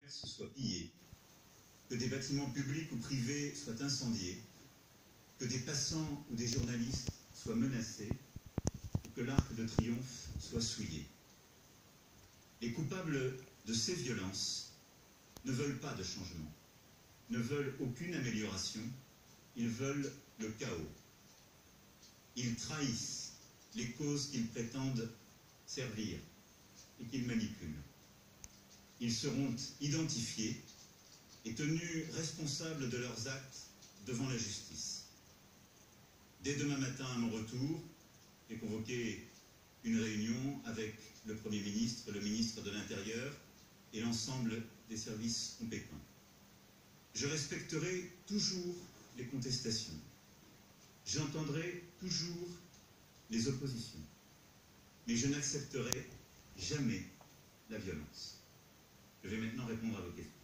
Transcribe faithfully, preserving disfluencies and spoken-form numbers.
soient pillés, que des bâtiments publics ou privés soient incendiés, que des passants ou des journalistes soient menacés, ou que l'Arc de Triomphe soit souillé. Les coupables de ces violences ne veulent pas de changement, ne veulent aucune amélioration, ils veulent le chaos. Ils trahissent les causes qu'ils prétendent servir et qu'ils manipulent. Ils seront identifiés et tenus responsables de leurs actes devant la justice. Dès demain matin, à mon retour, j'ai convoqué une réunion avec le Premier ministre, le ministre de l'Intérieur et l'ensemble des services compétents. Je respecterai toujours les contestations. J'entendrai toujours les oppositions. Mais je n'accepterai jamais la violence. Je vais maintenant répondre à vos questions.